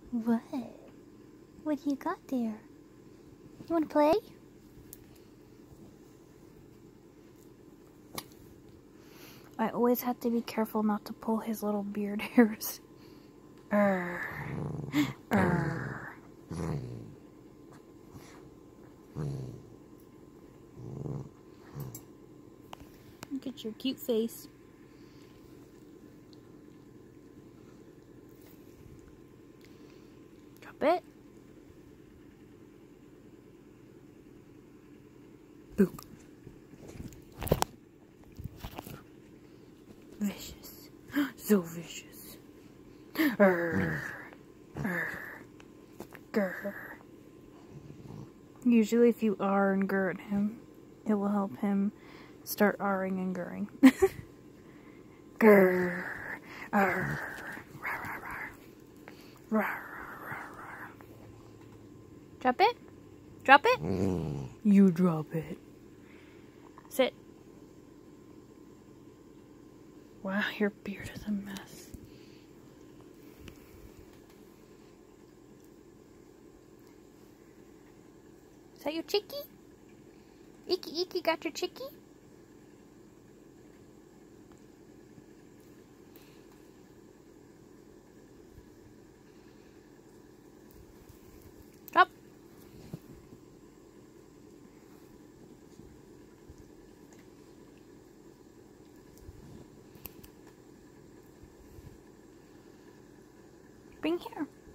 What? What do you got there? You want to play? I always have to be careful not to pull his little beard hairs. Look at your cute face. Drop it. Boop. Vicious. So vicious. Grr. Usually if you R and gur at him, it will help him start R-ing and gurring. Grr. Drop it? Drop it? You drop it. Sit. Wow, your beard is a mess. Is that your chickie? Icky got your chickie? Drop. Bring here.